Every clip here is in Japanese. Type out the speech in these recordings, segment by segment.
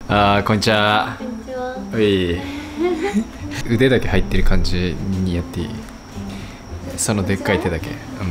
あー、こんにちは。 こんにちは。 うい腕だけ入ってる感じにやっていい？そのでっかい手だけ。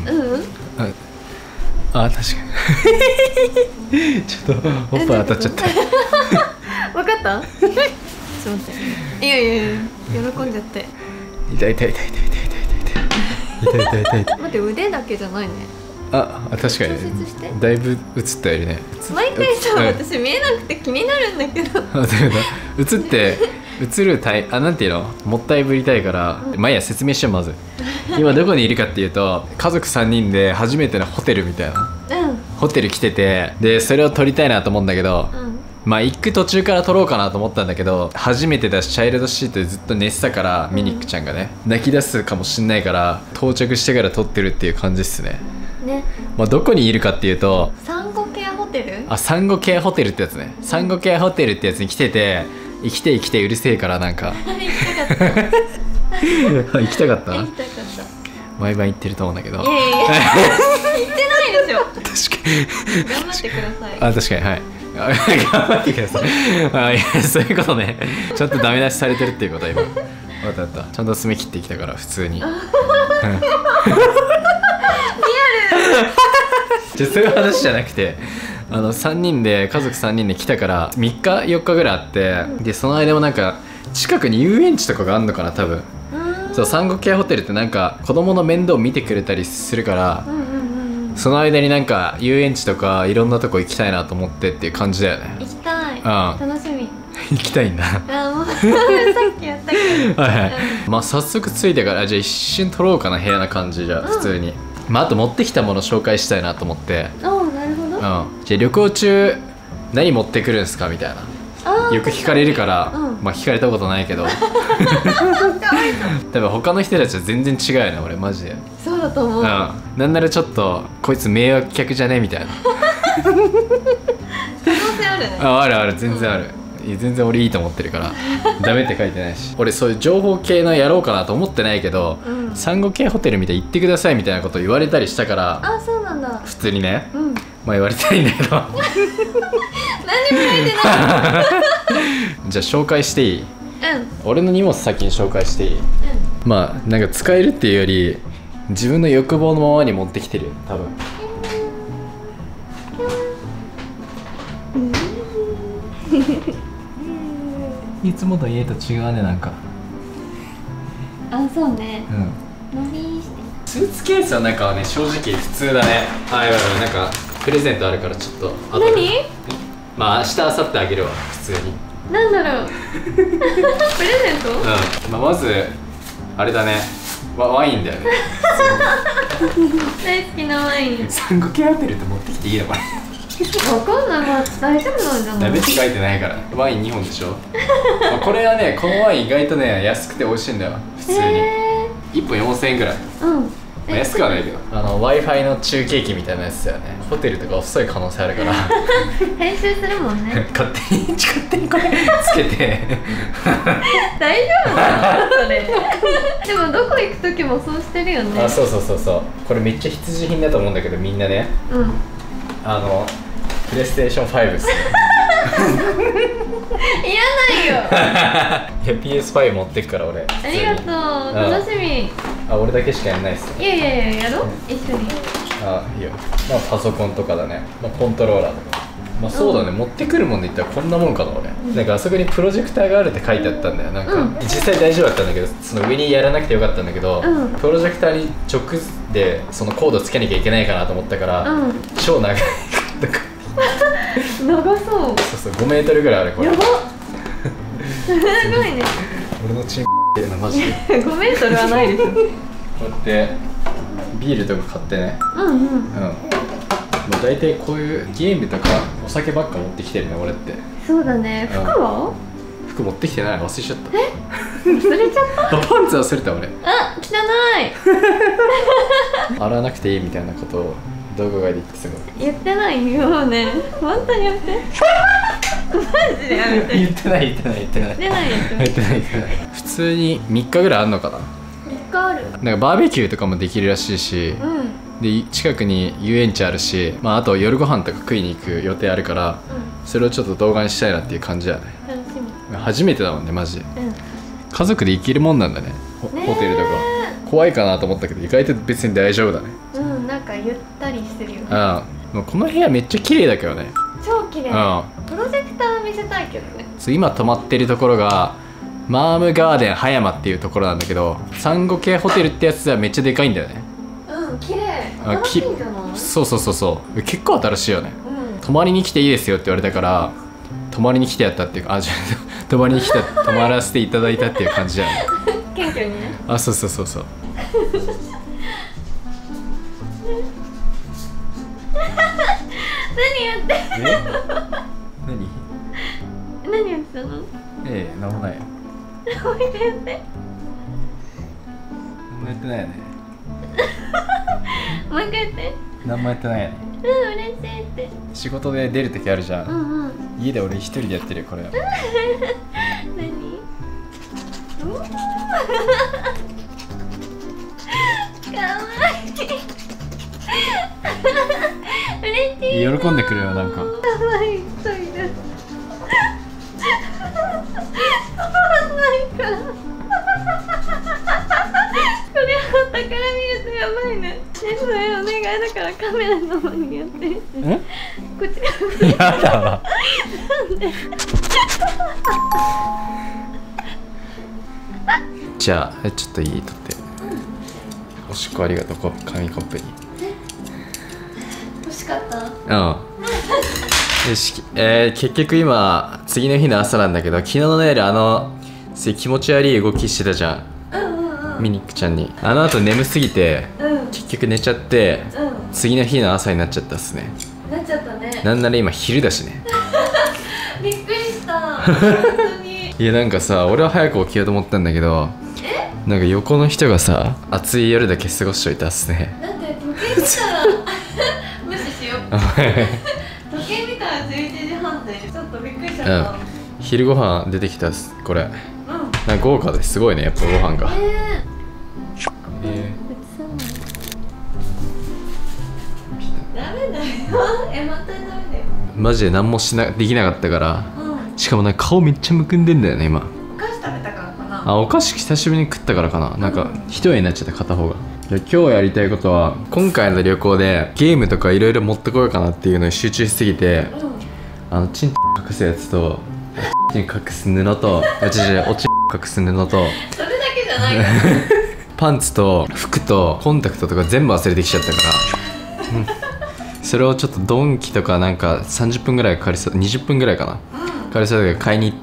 あ、確かにちょっとおっぱい当たっちゃったわかった？ちょっと待って。いや喜んじゃって。 痛い痛い痛い痛い痛い痛い痛い痛い痛い痛い痛い。 待って、腕だけじゃないね。 あ、確かにだいぶ映ったよりね。 毎回さ、私見えなくて気になるんだけど。 映って映るなんていうの、もったいぶりたいから、まあいいや、説明しよう。まず今どこにいるかっていうと、家族3人で初めてのホテルみたいな、ホテル来てて、でそれを撮りたいなと思うんだけど、まあ行く途中から撮ろうかなと思ったんだけど、初めてだしチャイルドシートでずっと寝てたから、ミニックちゃんがね泣き出すかもしんないから、到着してから撮ってるっていう感じっすね。まあどこにいるかっていうと、 産後ケアホテル？ あ、産後ケアホテルってやつね。産後ケアホテルってやつに来てて、生きてうるせえから、なんか行きたかった。 行きたかった？ 行きたかった。 毎晩行ってると思うんだけど。 いや行ってないでしょ。 確かに頑張ってください。 あ、確かに、はい頑張ってください。あ、いや、そういうことね。ちょっとダメ出しされてるっていうことは今。わかった。ちゃんと爪切ってきたから、普通に。リアルそういう話じゃなくて、3人で、家族3人で来たから3日4日ぐらいあって、でその間もなんか近くに遊園地とかがあんのかな、多分。そう産後ケアホテルってなんか子供の面倒を見てくれたりするから、その間になんか遊園地とかいろんなとこ行きたいなと思ってっていう感じだよね。 行きたい。楽しみ。 行きたいんだ。 あ、もうさっきやったけど。 はいはい。まあ早速着いてから、じゃあ一瞬撮ろうかな、部屋な感じ。じゃあ普通に、まああと持ってきたもの紹介したいなと思って。 なるほど。 じゃあ旅行中何持ってくるんですかみたいな、よく聞かれるから、まあ聞かれたことないけど多分他の人たちは全然違うよね、俺マジで。 そうだと思う。 なんならちょっとこいつ迷惑客じゃねみたいな可能性あるね。 ある全然ある。全然俺いいと思ってるからダメって書いてないし、俺そういう情報系のやろうかなと思ってないけど、産後ケアホテルみたいに行ってくださいみたいなこと言われたりしたから、 あ、そうなんだ。 普通にね、まあ言われてないんだけど何も言えてないじゃあ紹介していい？俺の荷物先に紹介していい？まあなんか使えるっていうより、自分の欲望のままに持ってきてるよ多分。いつもと家と違うね、なんか。 あ、そうね。のびーして。 スーツケースはなんかね、正直普通だね。なんかプレゼントあるからちょっと。 何？ まあ明日明後日あげるわ、普通に。 なんだろう。プレゼント？ まあまずあれだね。ワインだよね。 大好きなワイン。 産後ケアホテルって持ってきていいのこれ？ わかんない。まあ大丈夫なんじゃない？ ダメって書いてないから。ワイン2本でしょ。これはね、このワイン意外とね安くて美味しいんだよ、普通に。1本4000円ぐらい。安くはないけど、Wi-Fi の中継機みたいなやつだよね。ホテルとか遅い可能性あるから編集するもんね。 勝手にこれつけて大丈夫なのそれ？でもどこ行く時もそうしてるよね。 あ、そう。これめっちゃ必需品だと思うんだけど、みんなね。プレイステーション5っすね。 いらないよ。 いや PS5 持ってくから俺。 ありがとう。楽しみ。 あ、俺だけしかやんないっす。 いややろう、一緒に。 あ、いいよ。まあパソコンとかだね。まあコントローラーとか。まあそうだね、持ってくるもんで言ったらこんなもんかな俺。なんかあそこにプロジェクターがあるって書いてあったんだよ。なんか実際大丈夫だったんだけど、その上にやらなくてよかったんだけど、プロジェクターに直でそのコードつけなきゃいけないかなと思ったから、超長いとか。 長そう。 そう5メートルぐらいあるこれ。 やばっ。すごいね。 俺のチンっていうのマジで 5メートルはないでしょ。 こうやってビールとか買ってね。もう大体こういうゲームとかお酒ばっか持ってきてるね俺って。そうだね。服は？ 服持ってきてない。忘れちゃった。 忘れちゃった？ パンツ忘れた俺。 あ、汚い。 洗わなくていいみたいなことを動画外で言ってすごい言ってないよね。本当にやめて。マジでやめて。 言ってない。 言ってない普通に3日ぐらいあんのかな。 3日ある。 なんかバーベキューとかもできるらしいし、 で近くに遊園地あるし、まあ、あと夜ご飯とか食いに行く予定あるから、それをちょっと動画にしたいなっていう感じだね。 楽しみ。 初めてだもんねマジで。家族で行けるもんなんだね、ホテルとか。怖いかなと思ったけど意外と別に大丈夫だね。 なんかゆったりしてるよね。 もうこの部屋めっちゃ綺麗だけどね。 超綺麗。プロジェクター見せたいけどね。 今泊まってるところがマームガーデン葉山っていうところなんだけど、産後系ホテルってやつはめっちゃでかいんだよね。 綺麗。新しいんじゃない？ そう結構新しいよね。泊まりに来ていいですよって言われたから泊まりに来てやったっていうか、泊まりに来て泊まらせていただいたっていう感じだよね。 謙虚にね。 そう何やってんの？何やってたの？ なんもないよ。 もう一回やって。 何もやってないよね。 もう一回やって。 何もやってないよね。 嬉しいって。 仕事で出る時あるじゃん。家で俺一人でやってるよこれ。 何？かわいい。嬉しい。 喜んでくれよなんか。 かわいい人いる。これは宝見るとやばいね。それお願いだからカメラの方にやって。こっちやだわ。 なんで？ じゃあちょっといい撮って。おしっこありがとう、紙コップに。 欲しかった？ よし、結局今次の日の朝なんだけど、昨日の夜気持ち悪い動きしてたじゃん。ミニックちゃんにあの後眠すぎて、結局寝ちゃって、次の日の朝になっちゃったっすね。 なっちゃったね。 なんなら今昼だしね。 びっくりした。本当に。 いやなんかさ、俺は早く起きようと思ったんだけど、なんか横の人がさ、暑い夜だけ過ごしといたっすね。 だって時計見たら無視しよう。時計見たら11時半でちょっとびっくりしちゃった。 昼ご飯出てきたっすこれ。なんか豪華ですごいね、やっぱご飯が。 ダメだよ。またダメだよ。 マジで何もできなかったから、しかもなんか顔めっちゃむくんでんだよね今。 お菓子食べたからかな。 お菓子久しぶりに食ったからかな。なんか一重になっちゃった片方が。今日やりたいことは、今回の旅行でゲームとかいろいろ持ってこようかなっていうのに集中しすぎて、チン隠すやつとチン隠す布とおち隠す布とそれだけじゃないからパンツと服とコンタクトとか全部忘れてきちゃったから、それをちょっとドンキとかなんか30分ぐらいかかりそう、20分ぐらいかな、かかりそうだけど買いに行って、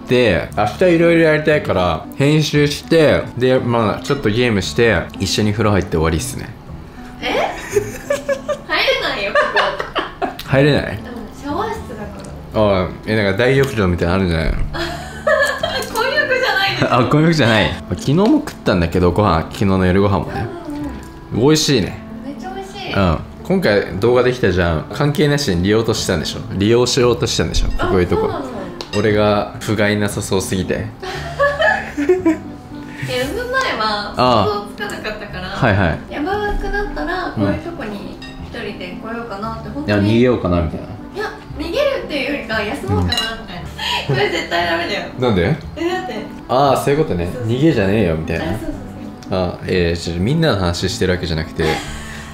明日いろいろやりたいから編集して、でまあちょっとゲームして一緒に風呂入って終わりっすね。 入れないよここ。 入れない？ シャワー室だから。 なんか大浴場みたいなのあるんじゃないの？ 混浴じゃないです。 混浴じゃない。昨日も食ったんだけど昨日の夜ご飯もね、美味しいね。 めっちゃ美味しい。 今回動画できたじゃん。関係なしに利用しようとしたんでしょこういうとこ。俺が不甲斐なさそうすぎて。 産む前は想像つかなかったから、やばくなったらこういうとこに一人で来ようかなって。本当に逃げようかなみたいな。 いや逃げるっていうよりか休もうかなみたいな。これ絶対ダメだよ。 なんで？ だってそういうことね。逃げじゃねえよみたいな。 そうみんなの話してるわけじゃなくて、いや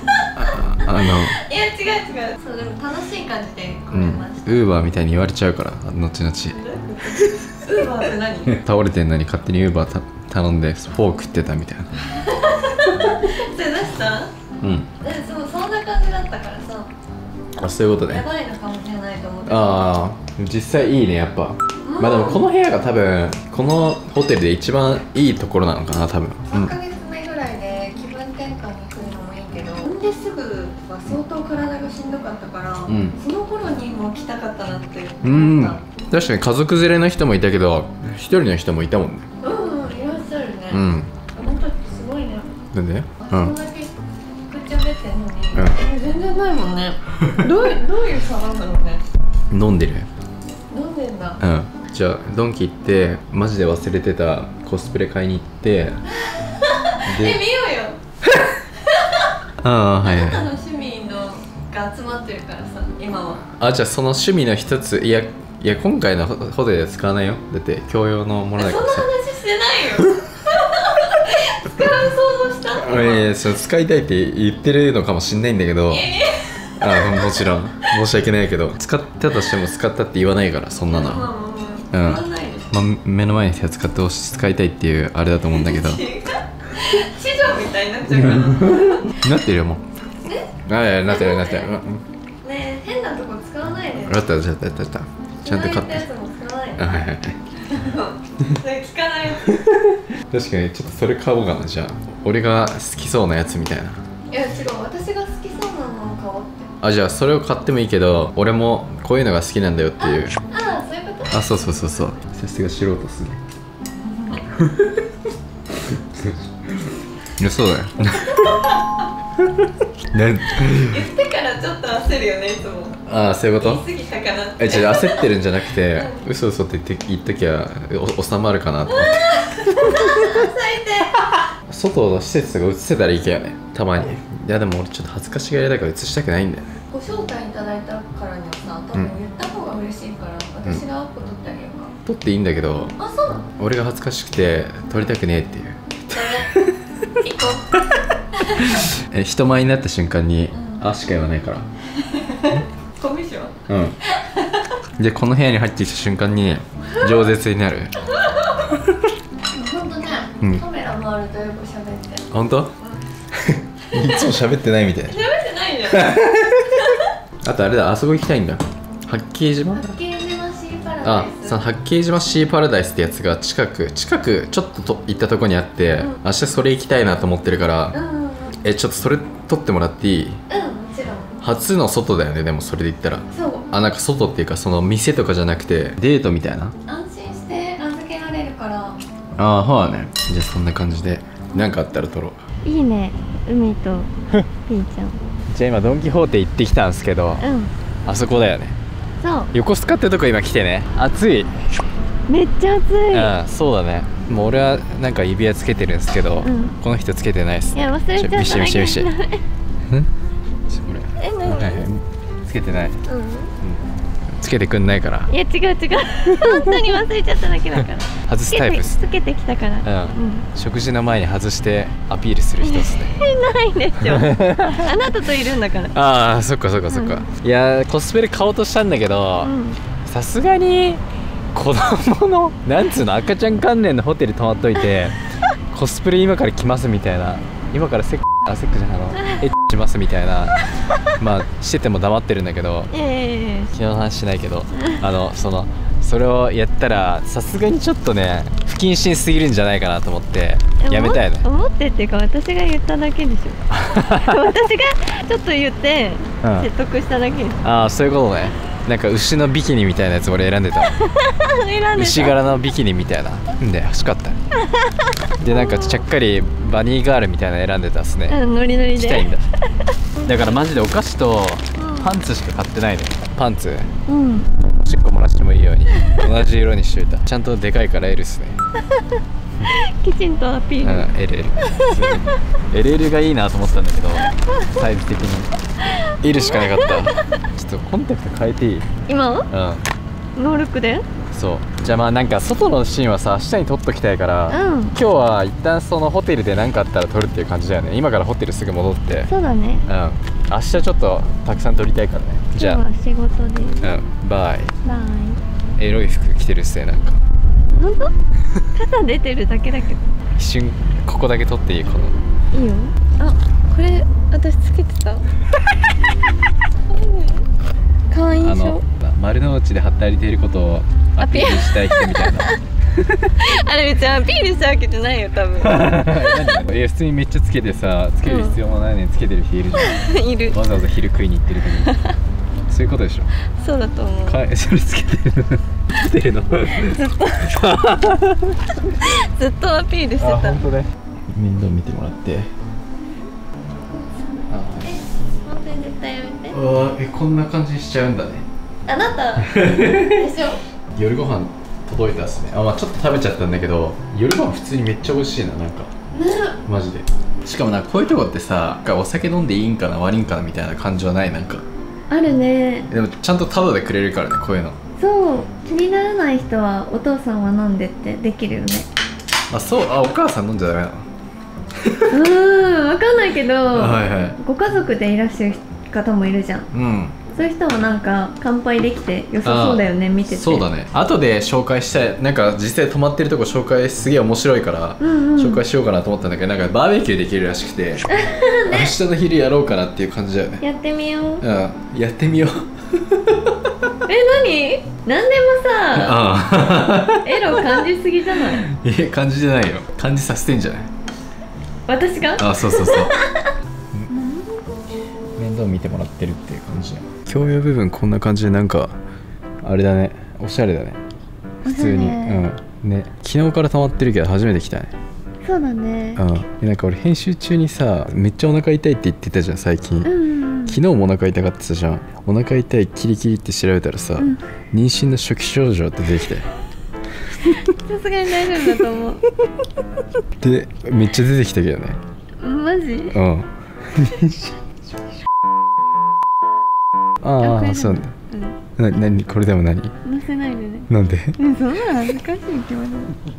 違う。そうでも楽しい感じで来れました。 ウーバーみたいに言われちゃうから後々。 ウーバーって何？ 倒れてんのに勝手にウーバー頼んでフォー食ってたみたいな。 それ出した？そんな感じだったからさ。 そういうことね。 やばいのかもしれないと思って。 実際いいねやっぱ。まあでもこの部屋が多分このホテルで一番いいところなのかな多分。 3ヶ月目ぐらいで気分転換に来るのもいいけど、産んですぐは相当体がしんどかったから、その頃にも来たかったなって思った。 確かに家族連れの人もいたけど一人の人もいたもんね。 いらっしゃるね。あの時すごいね。 なんで？ そんだけくっちゃべってんのに、全然ないもんね。どういう差なんだろうね。 飲んでる。 飲んでんだ。 じゃあドンキ行ってマジで忘れてたコスプレ買いに行って見ようよ。 はい。 楽しみ今は。 あ、じゃあその趣味の一つ、いや今回のホテルで使わないよ。だって共用のものだからさ。 そんな話してないよ。使う想像した。 そう使いたいって言ってるのかもしんないんだけど、もちろん申し訳ないけど、使ったとしても使ったって言わないから、そんなのは。目の前に手使って押し使いたいっていうあれだと思うんだけど。 地上みたいになっちゃうから。 なってるよもう。なってる。 ねえ、変なとこ使わないで。 あった。ちゃんと買って。 やつも使わないで。 はい。 それ聞かない。 確かにちょっとそれ買おうかな。じゃあ俺が好きそうなやつみたいな。 いや違う、私が好きそうなのを買おうって。 あ、じゃあそれを買ってもいいけど、俺もこういうのが好きなんだよっていう。 そういうこと。 そう。さすが素人っすね。いや、そうだよ。 言ってからちょっと焦るよね、いつも。 そういうこと？ 言い過ぎたかなって。 焦ってるんじゃなくて、嘘って言っときゃ収まるかなと思って。 最低。 外の施設とか映せたらいいけどね、たまに。いやでも俺ちょっと恥ずかしがりだから映したくないんだよね。 ご招待いただいたからにはさ、多分言った方が嬉しいから、私がアップ撮ってあげようか。 撮っていいんだけど、 そうなの？ 俺が恥ずかしくて撮りたくねえっていう。 行こう。人前になった瞬間に、しか言わないから。 コミュ障。 でこの部屋に入ってきた瞬間に饒舌になる。 本当ね、カメラ回るとよく喋って。 本当？いつも喋ってないみたいな。 喋ってないじゃん。 あとあれだ、あそこ行きたいんだ。八景島？ 八景島シーパラダイス。 その八景島シーパラダイスってやつが近くちょっと行ったとこにあって、明日それ行きたいなと思ってるから、ちょっとそれ撮ってもらっていい？ もちろん。 初の外だよね、でもそれで言ったら。 そう。 なんか外っていうか、その店とかじゃなくてデートみたいな。 安心して預けられるから。 はいね。じゃあそんな感じで何かあったら撮ろう。 いいね、海とピーちゃん。 じゃあ今ドン・キホーテ行ってきたんですけど、あそこだよね。 そう、 横須賀ってとこ今来てね。暑い。 めっちゃ暑い。 そうだね。もう俺はなんか指輪つけてるんですけど、この人つけてないっす。 いや、忘れちゃった。 見してこれつけてない。つけてくんないから。 いや違う本当に忘れちゃっただけだから外すタイプっす。 つけてきたから。 食事の前に外してアピールする人っすね。 ないでしょ。あなたといるんだから。 そっか。いやコスプレ買おうとしたんだけど、さすがに子供のなんつうの、赤ちゃん関連のホテル泊まっといてコスプレ今から来ますみたいな、今からセックじゃエッしますみたいな、してても黙ってるんだけど、昨日の話しないけど、それをやったらさすがにちょっとね不謹慎すぎるんじゃないかなと思ってやめたいね。 思ってっていうか、私が言っただけでしょ。私がちょっと言って説得しただけです。 そういうことね。なんか牛のビキニみたいなやつ俺選んでた。牛柄のビキニみたいな。で欲しかった。でなんかちゃっかりバニーガールみたいなの選んでたっすね。 ノリノリで。 したいんだ。だからマジでお菓子とパンツしか買ってないの。パンツ。おしっこ漏らしてもいいように同じ色にしといた。ちゃんとでかいから L っすね。 きちんとアピール。 LL がいいなと思ったんだけど、サイズ的に L しかなかった。ちょっとコンタクト変えていい？ 今？ノールックで？ そう。じゃあなんか外のシーンはさ、明日に撮っときたいから、今日は一旦そのホテルで何かあったら撮るっていう感じだよね。今からホテルすぐ戻って。 そうだね。 明日ちょっとたくさん撮りたいからね。じゃあ今日は仕事で。 バイ。エロい服着てるっすね、なんか。 本当？肩出てるだけだけど。 一瞬ここだけ撮っていい？この。 いいよ。これ私つけてた。会員証。 丸の内で働いていることをアピールしたい人みたいな。 あれ別にアピールしたわけじゃないよ、多分。 普通にめっちゃつけてさ、つける必要もないのにつけてる人いるじゃん。いる。わざわざ昼食いに行ってる時に。そういうことでしょ。そうだと思う。それつけてるの。つけてるの。 ずっとアピールしてた。 本当ね。面倒見てもらって。 本当に絶対やめて。 こんな感じにしちゃうんだね。 あなたでしょ。 夜ご飯届いたっすね。ちょっと食べちゃったんだけど、夜ご飯普通にめっちゃ美味しいな、なんか。マジで。しかもこういうとこってさ、お酒飲んでいいんかな悪いんかなみたいな感じはない。なんかあるね。 でもちゃんとタダでくれるからね、こういうの。 そう、気にならない人はお父さんは飲んでってできるよね。 あ、そう、あ、お母さん飲んじゃダメなの？ わかんないけど、 はいはい。 ご家族でいらっしゃる方もいるじゃん。 うん。 そういう人もなんか乾杯できて良さそうだよね、見てて。 そうだね。後で紹介したい、なんか実際泊まってるとこ紹介すげえ面白いから、紹介しようかなと思ったんだけど、なんかバーベキューできるらしくて、明日の昼やろうかなっていう感じだよね。 やってみよう。 うん、やってみよう。 何？何でもさ、エロ感じすぎじゃない？ 感じじゃないよ。感じさせてんじゃない？ 私が？ あ、そうそうそう。面倒見てもらってるっていう感じ。共用部分こんな感じで、なんかあれだね、おしゃれだね。普通に、うんね。昨日から溜まってるけど初めて来たね。 そうだね。 なんか俺編集中にさ、めっちゃお腹痛いって言ってたじゃん最近。昨日もお腹痛がってたじゃん。お腹痛いキリキリって調べたらさ、妊娠の初期症状って出てきて。 さすがに大丈夫だと思う。 で、めっちゃ出てきたけどね。 マジ？ うん。ああ、そうなんだ。何これでも何？ 載せないでね。 なんで？ そんなの恥ずかしい気持ち。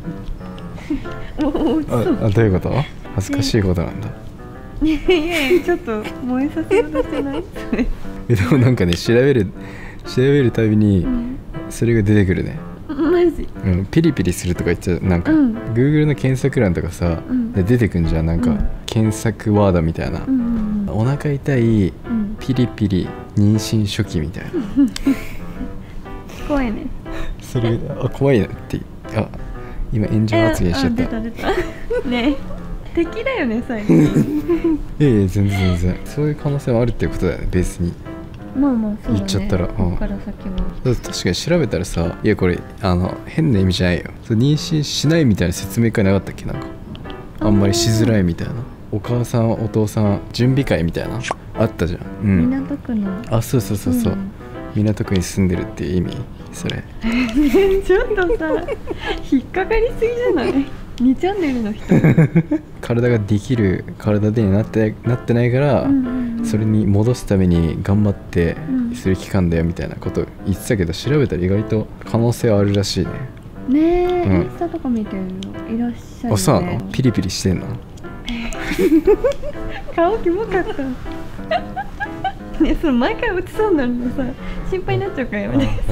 あ、どういうこと？恥ずかしいことなんだ。 いやいや、ちょっと燃えさせようとしてない？ でもなんかね、調べるたびにそれが出てくるね。 マジ？ ピリピリするとか言っちゃう。なんか Google の検索欄とかさ、出てくんじゃん。なんか検索ワードみたいな、お腹痛い、ピリピリ、妊娠初期みたいな。 怖いね。 それ怖いなって。あ、今炎上発言しちゃった。 出たね。敵だよね最近。 全然そういう可能性もあるっていうことだよね、別に。 まあまあそうだね。 言っちゃったら、 ここから先は確かに調べたらさ、いやこれ変な意味じゃないよ。妊娠しないみたいな説明会なかったっけ？なんかあんまりしづらいみたいな、お母さんお父さん準備会みたいなあったじゃん。 港区の。 あ、そう、港区に住んでるっていう意味それ。 ちょっとさ、引っかかりすぎじゃない？2チャンネルの人。 体ができる体でなってないから、それに戻すために頑張ってする期間だよみたいなこと言ってたけど、調べたら意外と可能性はあるらしいね。 ねえ、インスタとか見てるのいらっしゃるね。 あ、そうなの？ピリピリしてんの？ 顔キモかった。ね、その毎回落ちそうになるのさ、心配になっちゃうからやめて。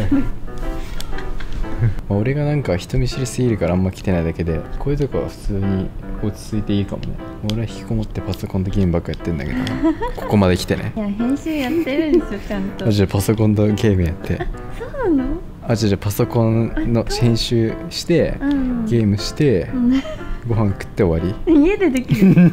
俺がなんか人見知りすぎるからあんま来てないだけで、こういうとこは普通に落ち着いていいかもね。俺は引きこもってパソコンでゲームばっかやってんだけど、ここまで来てね。 いや、編集やってるんですよ、ちゃんと。 じゃあパソコンとゲームやって。 そうなの？ じゃあパソコンの編集して、ゲームして、ご飯食って終わり。 家でできる。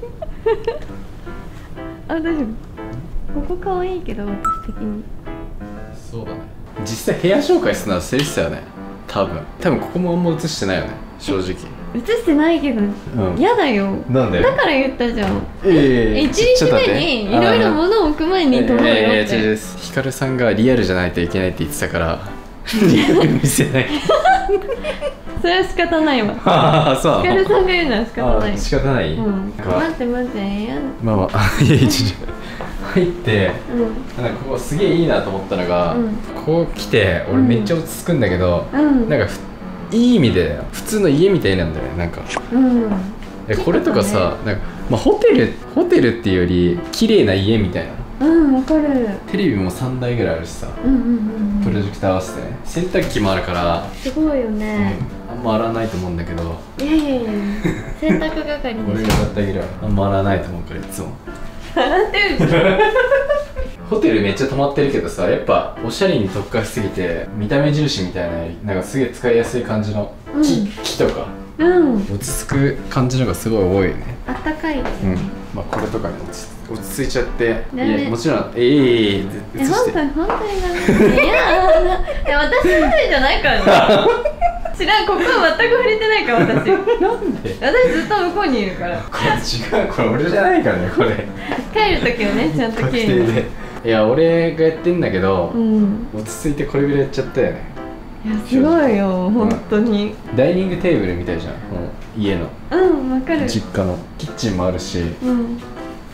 あ、大丈夫。ここ可愛いけど私的に。 そうだね。実際部屋紹介するのはセリフだよね。多分ここもあんま映してないよね、正直。 映してないけど嫌だよ。 なんで？ だから言ったじゃん。 1 日目にいろいろ物を置く前に撮ろうよって。 ヒカルさんがリアルじゃないといけないって言ってたからリアル見せない。 それは仕方ないわ。 そう。 ヒカルさんが言うのは仕方ない。 仕方ない。 待っていや。 まあいや入って、なんかここすげえいいなと思ったのが、ここ来て俺めっちゃ落ち着くんだけど、なんかいい意味で普通の家みたいなんだよね、なんか。これとかさ、なんかホテルっていうより綺麗な家みたいな。 わかる。 テレビも3台ぐらいあるしさ、プロジェクター合わせてね、洗濯機もあるからすごいよね。 あんま洗わないと思うんだけど。 いや洗濯係に俺が洗ってあげるわ。あんま洗わないと思うからいつも洗ってるじゃん。 ホテルめっちゃ泊まってるけどさ、やっぱおしゃれに特化しすぎて見た目重視みたいな、なんかすげえ使いやすい感じの木とか落ち着く感じのがすごい多いよね。 あったかい。 まあこれとかに落ち着いちゃって、いやもちろん本当にがね。いや私ホテルじゃないからね。知らん、ここは全く触れてないから私。 なんで？ 私ずっと向こうにいるから。 これ違う、これ俺じゃないからね、これ。 帰る時はね、ちゃんと綺麗に。 いや俺がやってんだけど、落ち着いてこれぐらいやっちゃったよね。 いやすごいよ、本当に。 ダイニングテーブルみたいじゃん、家の。 わかる。 実家のキッチンもあるし、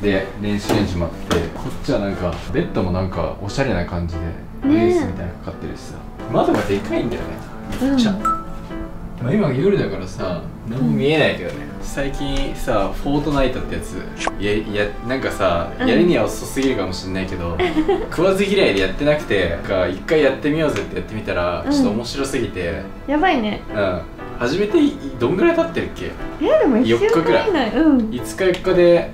で電子レンジもあって、こっちはなんかベッドもなんかおしゃれな感じでレースみたいなのかかってるしさ、窓がでかいんだよね。まあ、今夜だからさ何も見えないけどね、最近さフォートナイトってやつなんかさ、やるには遅すぎるかもしれないけど食わず嫌いでやってなくて、なんか一回やってみようぜってやってみたら、ちょっと面白すぎて、 やばいね。 初めてどんぐらい経ってるっけ？ でも1週間ぐらい。 5日4日で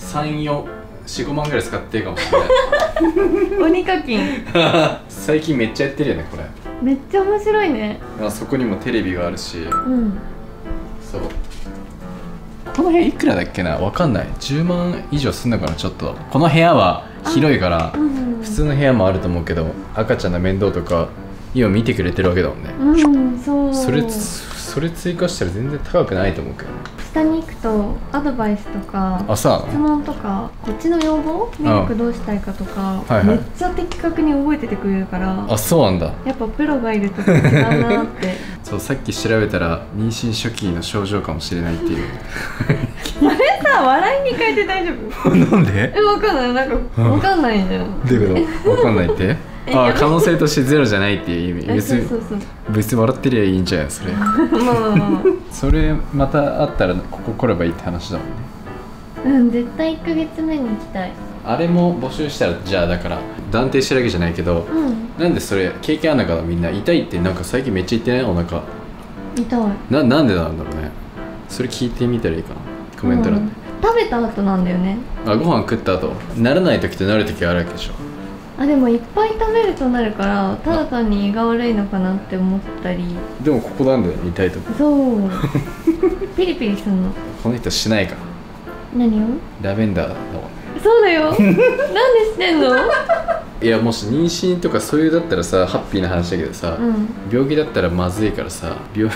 4、5万ぐらい使ってるかもしれない鬼課金最近めっちゃやってるよねこれ。 めっちゃ面白いね。 そこにもテレビがあるし、そうこの部屋いくらだっけな、わかんない。10万以上すんのかな。ちょっとこの部屋は広いから、普通の部屋もあると思うけど、赤ちゃんの面倒とか今見てくれてるわけだもんね。それ追加したら全然高くないと思うけどね。 下に行くとアドバイスとか質問とか、こっちの要望、ミルクどうしたいかとか、めっちゃ的確に覚えててくれるから。あ、そうなんだ。やっぱプロがいると違うなってそうさっき調べたら妊娠初期の症状かもしれないっていうあれさ、笑いに変えて大丈夫なんで？ わかんない。なんかわかんないじゃん。 どういうこと？わかんないって可能性としてゼロじゃないっていう意味。別に笑ってりゃいいんじゃんそれそれまたあったらここ来ればいいって話だもんね。 絶対1ヶ月目に行きたい。 あれも募集したら、じゃあだから断定してるわけじゃないけど、なんでそれ経験あるのかな。みんな痛いってなんか最近めっちゃ言ってない？お腹痛い。 なんでなんだろうね。それ聞いてみたらいいかな、コメント欄で。 食べた後なんだよね。 ご飯食った後ならない時となる時あるわけでしょ。 でもいっぱい食べるとなるから、ただ単に胃が悪いのかなって思ったり。でもここなんだよ、痛いとこ。 そうピリピリするの。 この人しないか。 何を？ ラベンダーだもんね。 そうだよなんでしてんの？ いや、もし妊娠とかそういうだったらさ、ハッピーな話だけどさ、病気だったらまずいからさ、病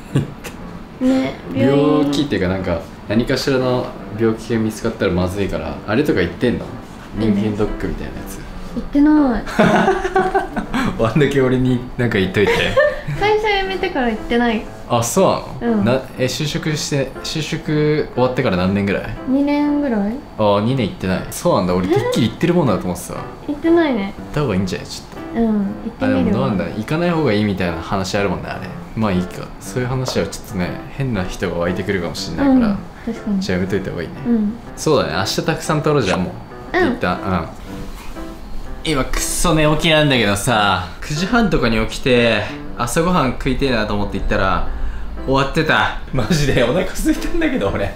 気っていうか、なんか何かしらの病気が見つかったらまずいから、あれとか言ってんの？人間ドックみたいなやつ。 言ってないあんだけ俺になんか言っといて会社辞めてから言ってない。 あ、そうなの？就職終わってから何年ぐらい？2 年ぐらい。 2年行ってない。そうなんだ。俺てっきり行ってるもんだと思ってた。 行ってないね。 行った方がいいんじゃない？ちょっと行ってみるわ。 でもどうなんだ、行かない方がいいみたいな話あるもんね、あれ。まあいいか。そういう話はちょっとね、変な人が湧いてくるかもしれないから、 確かに。 じゃあやめといた方がいいね。そうだね、明日たくさん撮ろう。じゃあもう一旦今くっそ寝起きなんだけどさ、9時半とかに起きて朝ごはん食いてえなと思って行ったら終わってた。マジでお腹空いたんだけど俺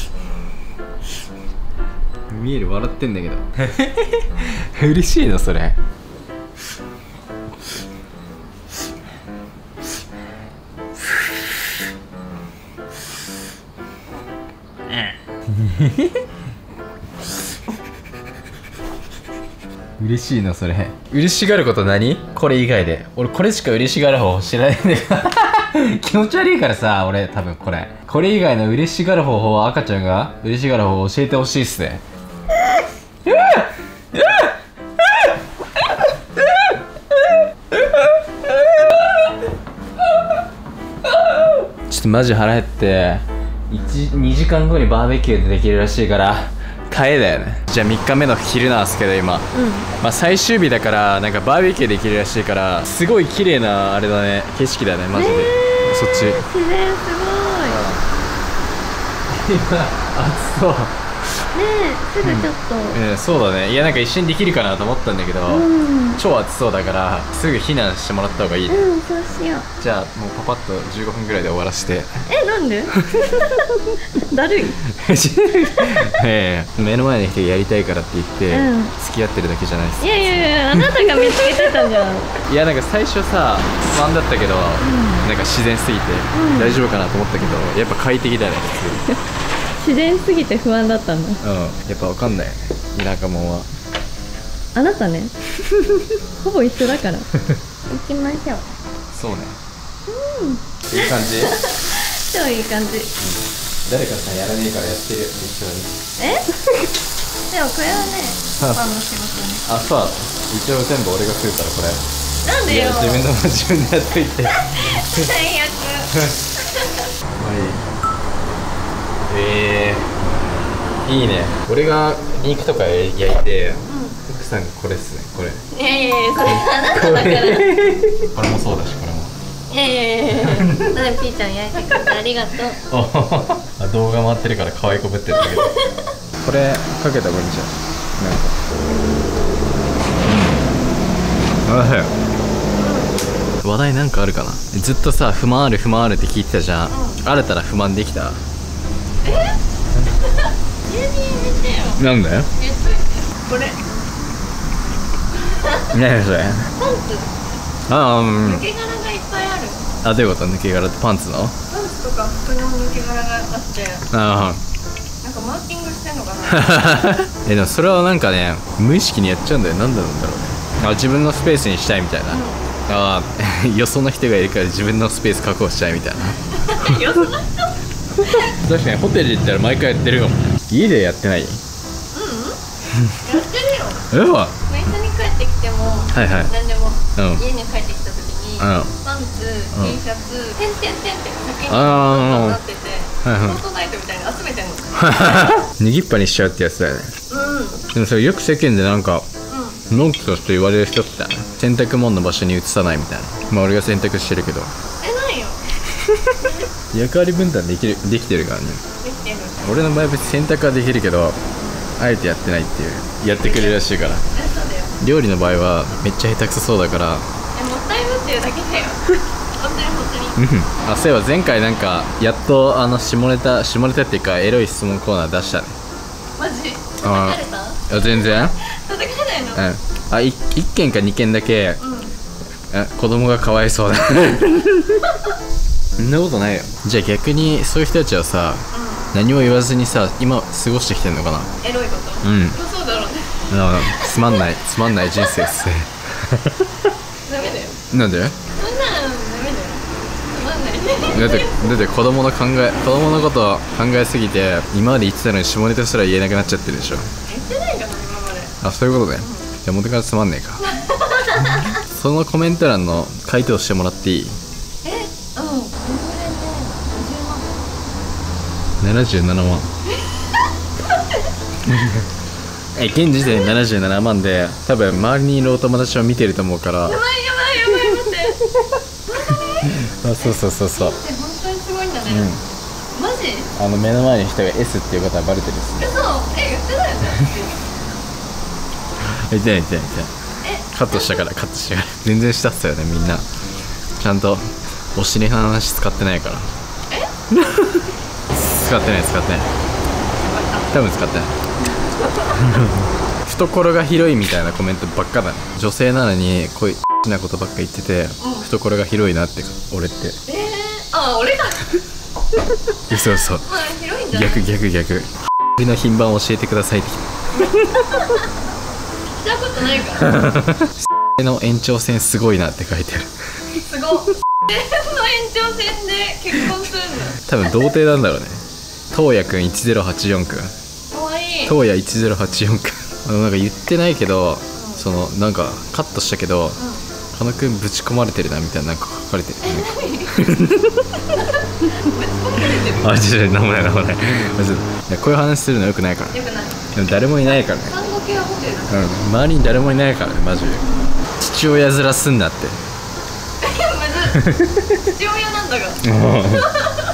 見える？笑ってんだけど嬉しいのそれ嬉しいなそれ。嬉しがること何？これ以外で俺これしか嬉しがる方知らないんだよ気持ち悪いからさ、俺多分これ以外の嬉しがる方法は赤ちゃんが嬉しがる方法を教えてほしいっすねちょっとマジ腹減って2時間後にバーベキューでできるらしいから帰れだよね。じゃあ3日目の昼なんですけど今、まあ最終日だからなんかバーベキューできるらしいから、すごい綺麗なあれだね、景色だねマジで。そっち自然すごい今暑そうねえ、すぐちょっと、 そうだね。いやなんか一緒にできるかなと思ったんだけど、超暑そうだからすぐ避難してもらった方がいいね。 そうしよう。 じゃあもうパパッと15分ぐらいで終わらせて。 なんでだるい目の前の人がやりたいからって言って、付き合ってるだけじゃないです。 いやあなたが見つけてたじゃんいやなんか最初さ不安だったけど、なんか自然すぎて大丈夫かなと思ったけど、やっぱ快適だね自然すぎて不安だったんだ。 やっぱ分かんない田舎者は。 あなたねほぼ一緒だから行きましょう。 そうね。いい感じ超いい感じ。 誰かさんやらねえからやってるよ一緒に。 でもこれはねパパの仕事ね。 あ、そう。一応全部俺が食うからこれ。 なんでよ。 自分のも自分でやっといて最悪いいね。俺が肉とか焼いて、奥さんがこれっすね、これ。 いやいやいや、それあなただから。 これもそうだし、これも。 いやいやいやいや、ピーちゃん焼いてくれてありがとう。 あ、動画回ってるから可愛いこぶってるんだけど。これかけた方がいいんじゃん。なんか。話題なんかあるかな。ずっとさ、不満ある不満あるって聞いてたじゃん。あれたら不満できた？なんだよ。 これ。 何それ？ パンツ。 ああ、 抜け殻がいっぱいある。 あ、どういうこと？抜け殻ってパンツの？ パンツとか服の抜け殻があって。 ああ。 なんかマーキングしてんのかな。 でもそれはなんかね、無意識にやっちゃうんだよ。なんでなんだろうね。あ、自分のスペースにしたいみたいな。ああ、よその人がいるから自分のスペース確保したいみたいな。 よその人。 確かにホテル行ったら毎回やってるかも。家でやってない？ やってるよ。一緒に帰ってきても、何でも、家に帰ってきた時に、パンツ、T シャツ、てんてんてんって先になってて、フォートナイトみたいに集めてんの。 脱ぎっぱにしちゃうってやつだよね。でもそれよく世間でなんか文句として言われる人って洗濯物の場所に移さないみたいな。まあ俺が洗濯してるけど。 ないよ。 役割分担できてるからね。 できてる。 俺の場合は別に洗濯はできるけど、あえてやってないっていう。やってくれるらしいから。 そうだよ。 料理の場合はめっちゃ下手くそそうだから。 もったいぶってるだけだよ。本当に。 あ、そういえば前回なんかやっと下ネタっていうかエロい質問コーナー出したね。 マジ？叩かれた？ 全然。 叩かれないの？ あ、1件か2件だけ、子供がかわいそうだ。そんなことないよ。じゃあ逆にそういう人たちはさ、何も言わずにさ、今過ごしてきてんのかな。 エロいこと。そうだろうね。 つまんない人生っすね。 ダメだよ。 なんで？ そんなのダメだよ。つまんない。 だって子供のことを考えすぎて今まで言ってたのに下ネタすら言えなくなっちゃってるでしょ。 言ってないから今まで。 あ、そういうことね。じゃあ元からつまんねえか。そのコメント欄の回答してもらっていい？77万。現時点で77万で多分周りにいるお友達を見てると思うから。やばい待って。 あ、そう。 本当にすごいんだね。マジ？ 目の前に人が S っていうことはバレてるっすね。 嘘？言ってないよね。 言ってない。カットしたから全然したっすよね。みんなちゃんとお尻の話使ってないから。使ってない多分使ってない懐が広いみたいなコメントばっかだね。女性なのにこういうなことばっか言ってて、懐が広いなって俺って。 俺がそう。 広いんじゃない？ 逆俺の品番を教えてくださいって来たことないからの延長線すごいなって書いてある。 すごっ。の延長線で結婚するんだ。 多分童貞なんだろうね。東野くん1084くん。 かわいい。 東野1084くん。なんか言ってないけど、なんかカットしたけど、狩野くんぶち込まれてるなみたいななんか書かれてる。あ、違う、なんもない。こういう話するのよくないから。 よくない。 でも誰もいないからね。 看護系はホテルだ。 周りに誰もいないからね、マジで。父親面すんなって。 父親なんだが。そんなに？す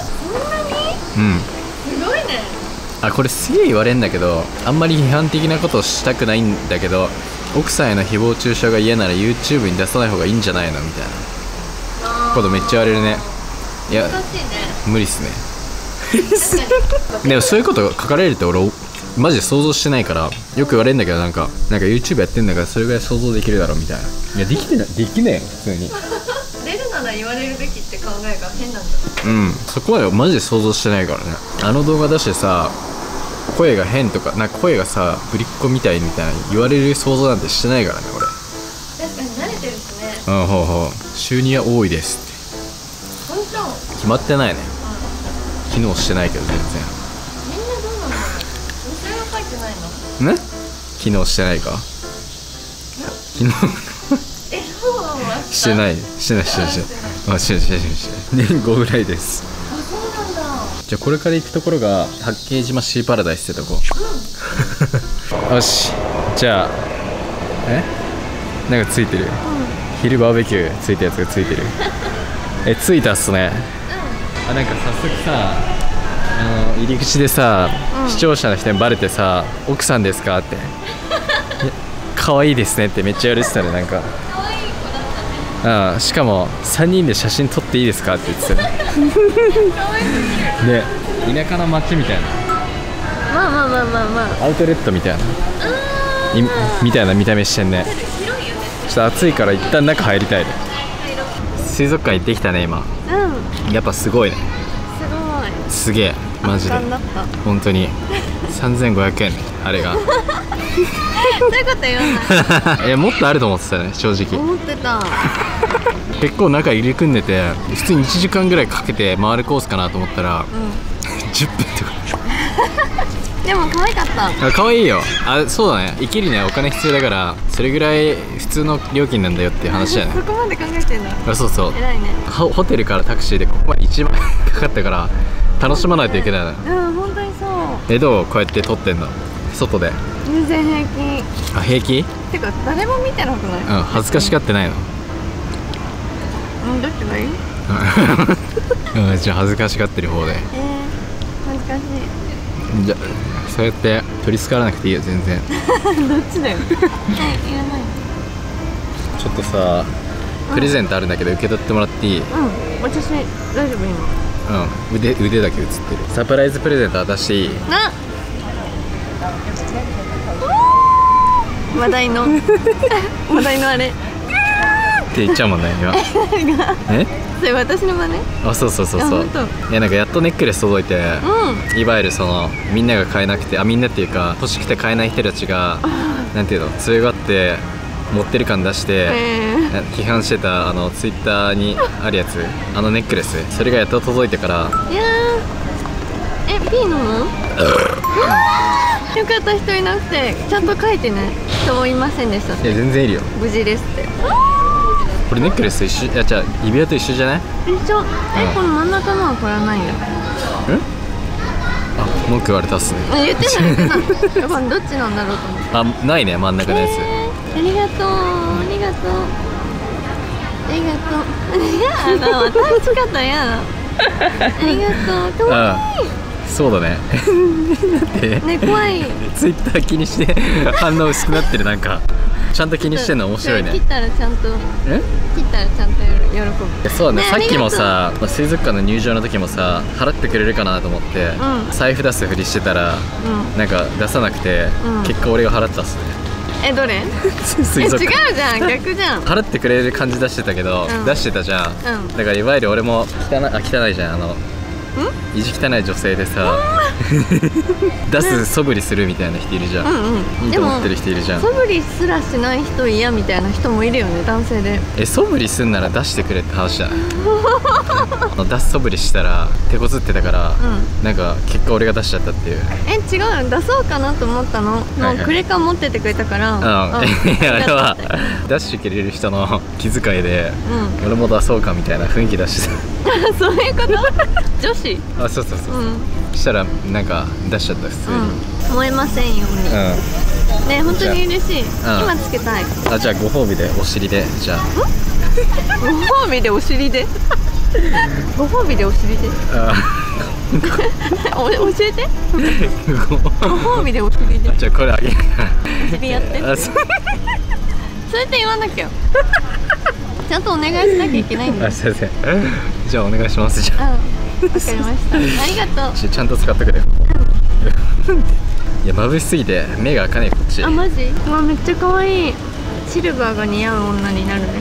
ごいね。 あ、これすげえ言われんだけど、あんまり批判的なことをしたくないんだけど、奥さんへの誹謗中傷が嫌なら YouTube に出さない方がいいんじゃないのみたいなことめっちゃ言われるね。いや、 難しいね。 無理っすね。でもそういうこと書かれるって俺マジで想像してないから、よく言われるんだけど、なんか YouTube やってんだからそれぐらい想像できるだろみたいな。いや、できねえよ普通に。 出るなら言われるべきって考えが変なんだ。 そこはマジで想像してないからね。あの動画出してさ、声が変とか、なんか声がさぶりっ子みたいな言われる想像なんてしてないからね俺。 確かに慣れてるしね。 収入は多いですって。 本当？ 決まってないね。機能してないけど全然。 みんなどうなの？それは書いてないの？ ね？機能してないか？機能してない。年5ぐらいです。 あ、そうなんだ。 じゃあこれから行くところが八景島シーパラダイスってとこ。よし、じゃあなんかついてる、昼バーベキューついたやつがついてる。ついたっすね。なんか早速さ、入り口でさ、視聴者の人にバレてさ、奥さんですかって可愛いですねってめっちゃ言われてたね。なんかしかも3人で写真撮っていいですかって言ってたね。で、田舎の街みたいな、 まあアウトレットみたいなみたいな見た目してんね。ちょっと暑いから一旦中入りたいね。水族館行ってきたね今。やっぱすごいね。すげえマジで本当に3500円あれが。 そういうこと言わない。 もっとあると思ってたね、正直。 思ってた。 結構中入り組んでて、普通に1時間ぐらいかけて回るコースかなと思ったら、10分とか。 でも可愛かった。 可愛いよ。そうだね、生きるにはお金必要だから、それぐらい普通の料金なんだよっていう話だよね。 そこまで考えてんだ。 そうそう、 偉いね。 ホテルからタクシーでここまで1万円かかったから楽しまないといけないの。 本当にそう。 どうこうやって撮ってんの外で。 全然平気。 平気？ てか誰も見てなくない？ 恥ずかしがってないの？ どっちがいい？ じゃあ恥ずかしがってる方で。 恥ずかしい。 じゃあそうやって取り憑からなくていいよ全然。 どっちだよ。いらない。 ちょっとさ、プレゼントあるんだけど受け取ってもらっていい？ 私大丈夫今。 腕だけ映ってる。サプライズプレゼント渡していい？ 話題のあれって言っちゃうもんね今。 それ私の真似？ そう。いやなんかやっとネックレス届いて、いわゆるそのみんなが買えなくて、みんなっていうか欲しくて買えない人たちがなんていうの、強がって持ってる感出して批判してたツイッターにあるやつ、ネックレス、それがやっと届いてから。 いやー、P なの？よかった、人いなくて。ちゃんと書いてね。人いませんでしたって。 いや全然いるよ。 無事ですって。 これネックレス一緒、じゃあ指輪と一緒じゃない？ 一緒。この真ん中のはこれはないんだ。 文句言われたっすね。 言ってない。どっちなんだろうと思って。 ないね、真ん中のやつ。 ありがとう。ありがとう。やだ、私し方やだ。ありがとう。かわいい。 そうだね。 ね、怖い。 ツイッター気にして反応薄くなってる。なんかちゃんと気にしてんの面白いね。 切ったらちゃんと喜ぶ。 そうだね。さっきもさ、水族館の入場の時もさ、払ってくれるかなと思って財布出すふりしてたら、なんか出さなくて、結果俺が払ったっすね。 どれ？違うじゃん、逆じゃん。 払ってくれる感じ出してたけど、出してたじゃん。だからいわゆる俺も汚いじゃん、意地汚い女性でさ出す素振りするみたいな人いるじゃん。いいと思ってる人いるじゃん。 素振りすらしない人嫌みたいな人もいるよね、男性で。 素振りすんなら出してくれって話じゃない。出す素振りしたら手こずってたから、なんか結果俺が出しちゃったっていう。 違う、出そうかなと思ったの。もうクレカ持っててくれたから。 あれは出してくれる人の気遣いで、俺も出そうかみたいな雰囲気出してた。 そういうこと？女子？ そう。したらなんか出しちゃった普通に。 燃えませんように。ね、本当に嬉しい。今つけたい。 じゃあご褒美でお尻で。じゃあご褒美でお尻で。ご褒美でお尻で。教えて。ご褒美でお尻で。 じゃあこれあげる。 お尻やって。それって言わなきゃ。ちゃんとお願いしなきゃいけないんだよ。 すいません。じゃあお願いします。じゃあ。 わかりました。ありがとう。 ちゃんと使ってくれよ。いや、眩しすぎて目が開かないこっち。 マジ？めっちゃ可愛い。シルバーが似合う女になるね。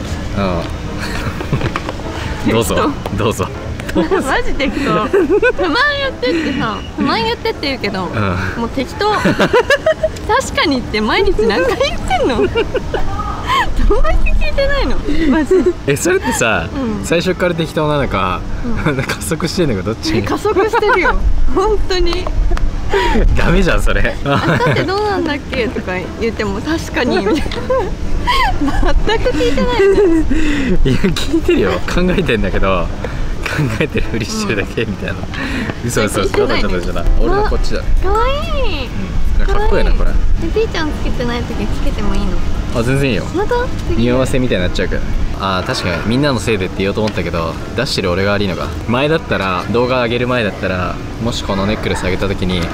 どうぞ。 マジ適当。不満言ってってさ、不満言ってって言うけど、もう適当。確かにって毎日何回言ってんの？どうやって聞いてないの？マジ。 それってさ、最初から適当なのか、加速してんのかどっち？ 加速してるよ。本当に。 ダメじゃんそれ。 明日ってどうなんだっけとか言っても確かにみたいな。全く聞いてないね。 いや聞いてるよ。考えてんだけどえてるふりしてるだけみたいな。嘘嘘、冗談じゃない。俺はこっちだね。 かわいい。 かっこいいなこれ。 ピーちゃんつけてない時つけてもいいの？ あ、全然いいよ。 また匂わせみたいになっちゃうけど。あー、確かにみんなのせいでって言おうと思ったけど、出してる俺が悪いのか。前だったら、動画上げる前だったら、もしこのネックレス上げた時に、って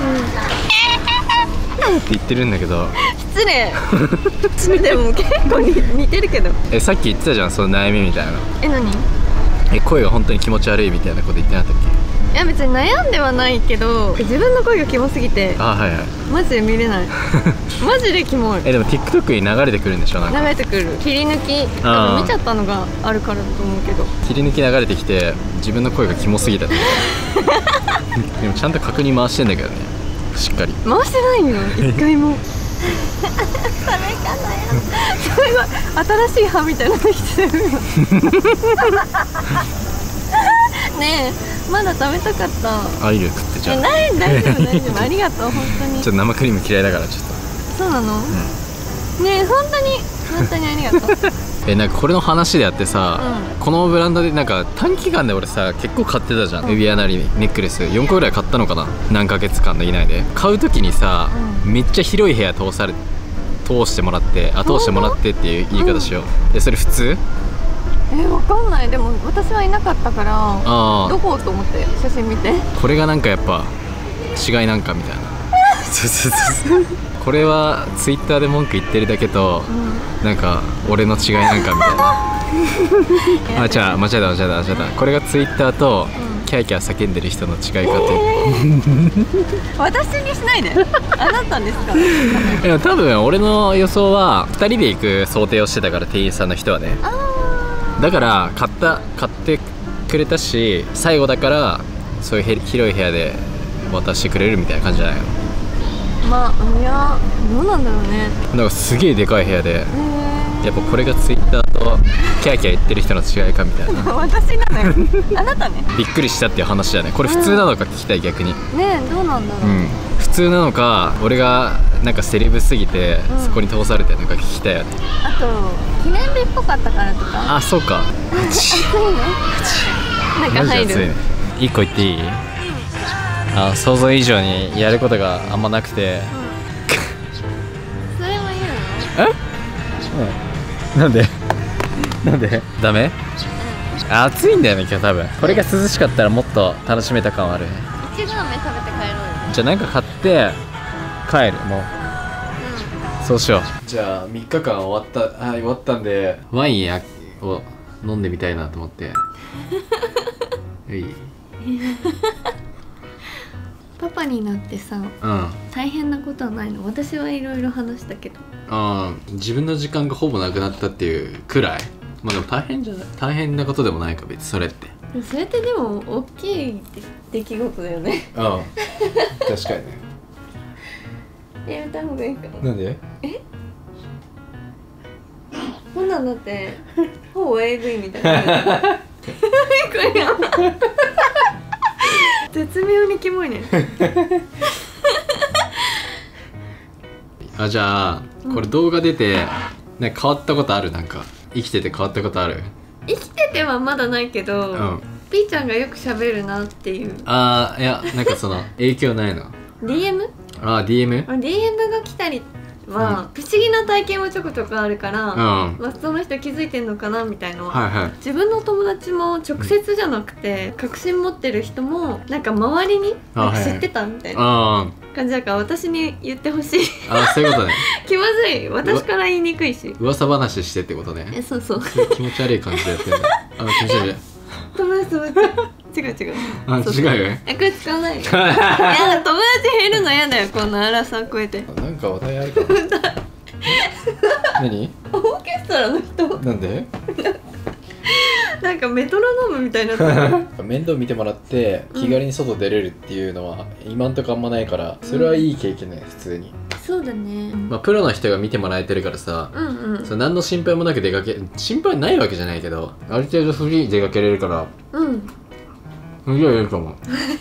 言ってるんだけど、 失礼。でも結構似てるけど。 さっき言ってたじゃん、その悩みみたいなの。 何？ 声が本当に気持ち悪いみたいなこと言ってなかったっけ？ いや別に悩んではないけど、自分の声がキモすぎて、 あ、はいはい、 マジで見れない。マジでキモい。 でも TikTok に流れてくるんでしょ？なんか流れてくる。切り抜き多分見ちゃったのがあるからだと思うけど、 切り抜き流れてきて自分の声がキモすぎた。でもちゃんと確認回してんだけどね、しっかり回してないよ、一回も。それかなや。すごい新しい歯みたいなの来てるよ。ねえ、まだ食べたかった。 あ、いいよ、食ってちゃう。 大丈夫大丈夫、ありがとう、本当に。 ちょっと生クリーム嫌いだからちょっと。 そうなの？ねえ、本当にありがとう。 なんかこれの話であってさ、このブランドでなんか短期間で俺さ結構買ってたじゃん、指輪なりネックレス4個ぐらい買ったのかな、何ヶ月間の以内で。買う時にさ、めっちゃ広い部屋通してもらってっていう言い方しよう。でそれ普通？ わかんない。でも私はいなかったから、どこと思って写真見て、これがなんかやっぱ違いなんかみたいな。これはツイッターで文句言ってるだけと、なんか俺の違いなんかみたいな。あ、じゃあ間違えた。これがツイッターとキャーキャー叫んでる人の違いかと。 私にしないで。あなたですか？ いや多分俺の予想は2人で行く想定をしてたから、店員さんの人はね。だから買ってくれたし、最後だからそういう広い部屋で渡してくれるみたいな感じじゃないの？ まあ、いや、どうなんだろうね。 なんかすげえでかい部屋で、やっぱこれがツイッターとキャーキャー言ってる人の違いかみたいな。 私なのよ。あなたね。 びっくりしたっていう話だね。これ普通なのか聞きたい、逆に。 ねえ、どうなんだろう。 普通なのか、俺がなんかセレブすぎてそこに通されてるのか聞きたいよね。 あと記念日っぽかったからとか。 あ、そうか。 暑いね。なんか入る。 1個言っていい？想像以上にやることがあんまなくて。 それも言うの？なんでダメ？暑いんだよね今日多分。これが涼しかったらもっと楽しめた感はあるね。 いちご飴食べて帰ろうよ。 じゃあなんか買って帰る。もう、そうしよう。じゃあ3日間終わったんで、ワインを飲んでみたいなと思って。 パパになってさ、大変なことはないの？私はいろいろ話したけど。 自分の時間がほぼなくなったっていうくらい。まあでも大変なことでもないか別にそれって。 それってでも大きい出来事だよね。 確かにね。 やめた方がいいかな。 なんで？ こんなんだってほぼ AV みたいな。これやばい。絶妙にキモいね。 じゃあこれ動画出てなんか変わったことある？なんか生きてて変わったことある？ 生きててはまだないけど、ピーちゃんがよく喋るなっていう。 いやなんかその影響ないの？ DM？ DM？ DM が来たりは、不思議な体験はちょこちょこあるから、その人気づいてんのかなみたいなのは、自分の友達も直接じゃなくて、確信持ってる人もなんか周りになんか知ってたみたいな感じだから、私に言ってほしい。 そういうことね。 気まずい。私から言いにくいし。 噂話してってことね。 そうそう。 気持ち悪い感じでやってるの。気持ち悪い。 友達違う。 違うよね。 これ使わない。友達減るの嫌だよ、こんな荒さ超えて。 なんか話題あるかな。何？ オーケストラの人。 なんで？ なんかメトロノームみたいになってる。 面倒見てもらって気軽に外出れるっていうのは今んとこあんまないから、それはいい経験ね、普通に。 そうだね。 プロの人が見てもらえてるからさ、何の心配もなく心配ないわけじゃないけど、ある程度フリー出かけれるから、いやいいかも。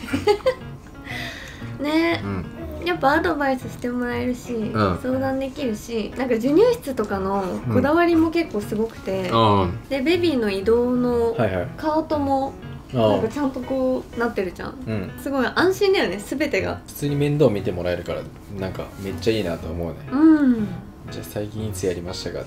ね、やっぱアドバイスしてもらえるし、相談できるし、なんか授乳室とかのこだわりも結構すごくて、でベビーの移動のカートもなんかちゃんとこうなってるじゃん、うん、すごい安心だよね、全てが。 普通に面倒見てもらえるからなんかめっちゃいいなと思うね。 うん。 じゃあ最近いつやりましたかって。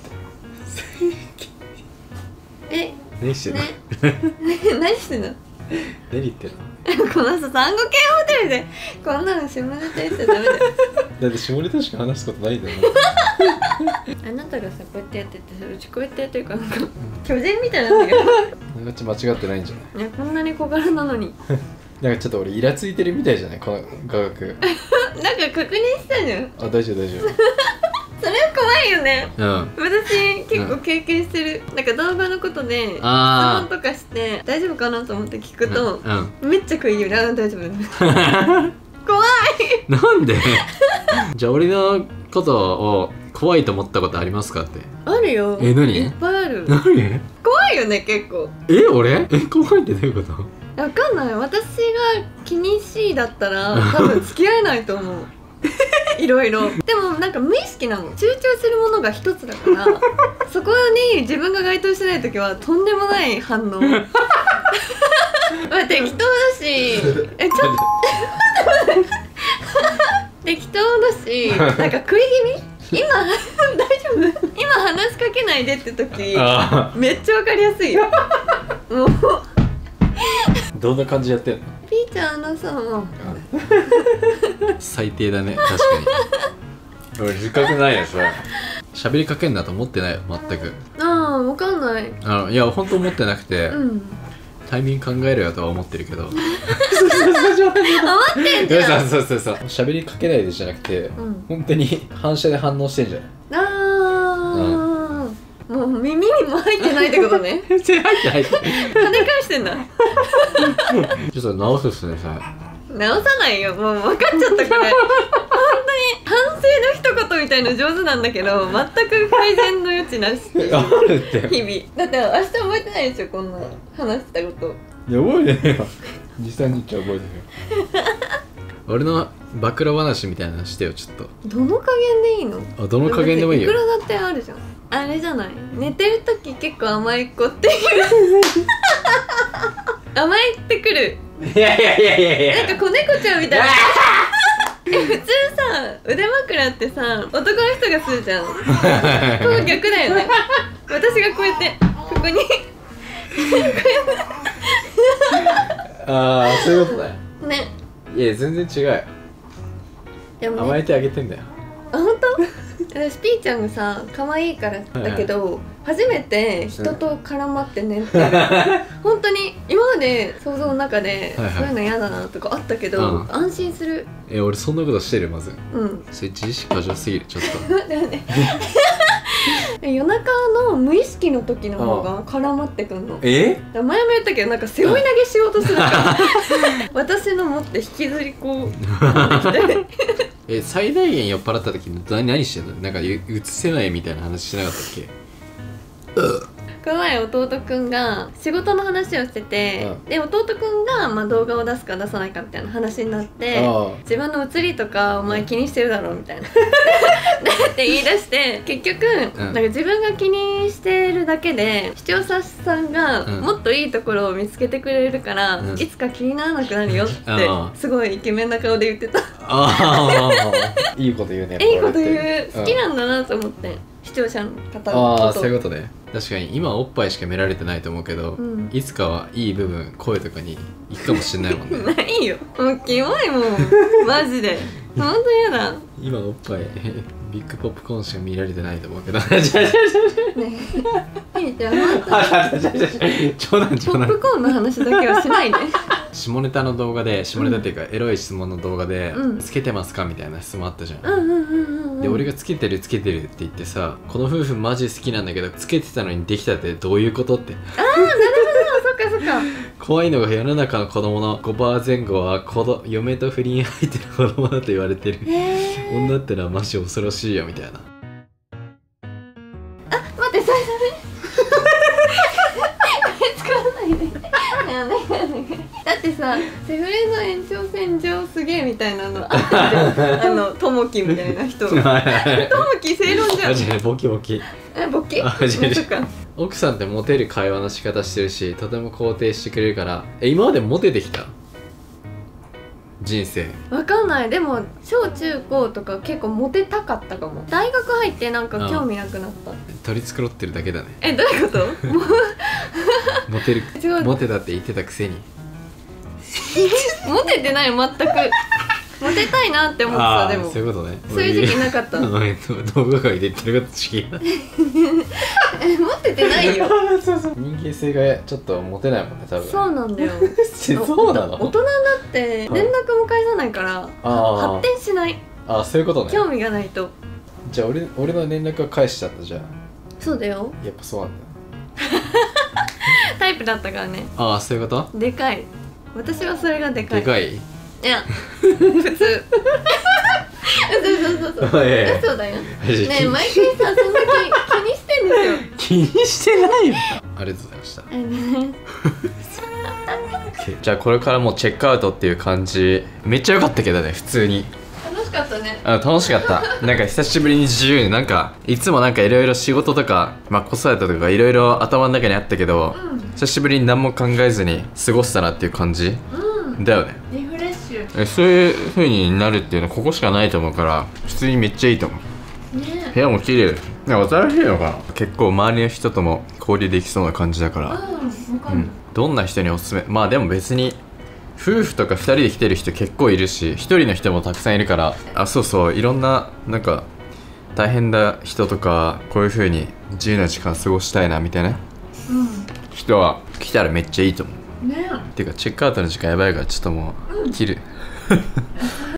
何してんの？ 何してんの？ 何言ってんの？ このさ、産後ケアホテルでこんなの下ネタ言っちゃダメだよ。 だって下ネタしか話すことないんだよ。 あなたがさ、こうやってやってて、うちこうやってやってるからなんか巨人みたいなんだけど。 なんか間違ってないんじゃない？ いや、こんなに小柄なのに。 なんかちょっと俺イラついてるみたいじゃない、この画角。 なんか確認したじゃん。 あ、大丈夫大丈夫。 それは怖いよね。うん。私結構経験してる。なんか動画のことで質問とかして大丈夫かなと思って聞くと、めっちゃ食いより、あ、大丈夫。怖い。 なんで？じゃあ俺のことを怖いと思ったことありますかって。 あるよ。 何？ いっぱいある。 何？ 怖いよね、結構。 俺？怖いってどういうこと？ わかんない。私が気にしいだったら多分付き合えないと思う。いろいろ。でもなんか無意識なの。集中するものが一つだからそこに自分が該当してない時はとんでもない反応。適当だし、ちょっと適当だし、なんか食い気味。今大丈夫？今話しかけないでって時めっちゃわかりやすいよ。もうどんな感じやってんの？ ピーちゃんのさ、もう最低だね、確かに。俺自覚ないやつは喋りかけんなと思ってないよ、全く。 ああ、わかんない。 いや、ほんと思ってなくて、 うん、 タイミング考えろよとは思ってるけど。思ってんじゃん。 そう喋りかけないでじゃなくて、本当に反射で反応してんじゃない？ もう耳にも入ってないってことね。 入ってない。跳ね返してんだ。 ちょっと直すっすね、さ。 直さないよ、もう分かっちゃったこれ。本当に反省の一言みたいの上手なんだけど、全く改善の余地なし。 あるって。 日々。だって明日覚えてないでしょ、こんな話したこと。 いや、覚えてねえよ。実際に覚えてるよ。俺の暴露話みたいなのしてよ、ちょっと。 どの加減でいいの？ あ、どの加減でもいいよ。 いくらだってあるじゃん。あれじゃない？寝てる時結構甘いっ子っていう甘えってくる。 いやなんか子猫ちゃんみたいな。普通さ、腕枕ってさ、男の人がするじゃん。この逆だよね。私がこうやってここにああ、そういうことだよね。 いや、全然違うよ。でもね、甘えてあげてんだよ。 あ、本当？私ピーちゃんがさ、可愛いからだけど、初めて人と絡まって寝てる。本当に今まで想像の中でそういうの嫌だなとかあったけど、安心する。 俺そんなことしてる？まずそれ自意識過剰すぎる、ちょっと。 夜中の無意識の時の方が絡まってくんの。前も言ったけど、なんか背負い投げしようとするから私の持って引きずりこう最大限酔っ払った時に何してんの？なんか映せないみたいな話しなかったっけ？ この前弟くんが仕事の話をしてて、で弟くんがまあ動画を出すか出さないかみたいな話になって、自分の写りとかお前気にしてるだろうみたいなって言い出して、結局なんか自分が気にしてるだけで視聴者さんがもっといいところを見つけてくれるから、いつか気にならなくなるよってすごいイケメンな顔で言ってた。 いいこと言うね。 いいこと言う。好きなんだなと思って、視聴者の方のこと。 そういうことね。確かに今おっぱいしか見られてないと思うけど、いつかはいい部分、声とかに行くかもしれないもんね。 ないよ、もうキモいもんマジで。ほんとやだ。 今おっぱいビッグポップコーンしか見られてないと思うけど。ねえ、いいじゃん。 冗談。 ポップコーンの話だけはしないで。 下ネタの動画で、下ネタっていうかエロい質問の動画で、つけてますかみたいな質問あったじゃん。で俺がつけてるって言ってさ、この夫婦マジ好きなんだけどつけてたのにできたってどういうことって。 ああ、なるほど、そっかそっか。 怖いのが世の中の子供の5%前後は嫁と不倫相手の子供だと言われてる。女ってのはマジ恐ろしいよみたいな。 あ、待って、それこれ使わないで。だってさ、 さセフレの延長線上すげえみたいなのあったじゃんともきみたいな人ともき正論じゃん。マジでボキボキボキ奥さんってモテる会話の仕方してるし、とても肯定してくれるから。今までモテてきた人生わかんない。でも小中高とか結構モテたかったかも。大学入ってなんか興味なくなった。 取り繕ってるだけだね。 どういうことモテるモテたって言ってたくせにモテてない。全くモテたいなって思ってた。でもそういうことね。 そういう時期なかったの。 動画界で言ってることしかモテてないよ。 人間性がちょっとモテないもんね、多分。 そうなんだよ。 そうなの。 大人になって連絡も返さないから発展しない。 そういうことね。 興味がないと。 じゃあ俺の連絡は返しちゃった。じゃあそうだよ。やっぱそうなんだ。 タイプだったからね。 そういうこと。 でかい。私はそれがでかい。 でかい。 いや普通。そう嘘だよ。ねえ毎回さそんな気にしてんですよ。 気にしてないよ。ありがとうございました。じゃあこれからもチェックアウトっていう感じ。めっちゃ良かったけどね、普通に。 楽しかったね。 楽しかった。なんか久しぶりに自由に、なんかいつもなんかいろいろ仕事とか、子育てとかいろいろ頭の中にあったけど、久しぶりに何も考えずに過ごしたなっていう感じ、だよね。 リフレッシュ。 そういう風になるっていうのはここしかないと思うから、普通にめっちゃいいと思う。部屋も綺麗。新しいのかな。結構周りの人とも交流できそうな感じだから。どんな人におすすめ。でも別に夫婦とか2人で来てる人結構いるし、1人の人もたくさんいるから。そうそう、いろんななんか大変な人とか、こういう風に自由な時間過ごしたいなみたいな、人は来たらめっちゃいいと思う。てかチェックアウトの時間やばいから、ちょっともう切る。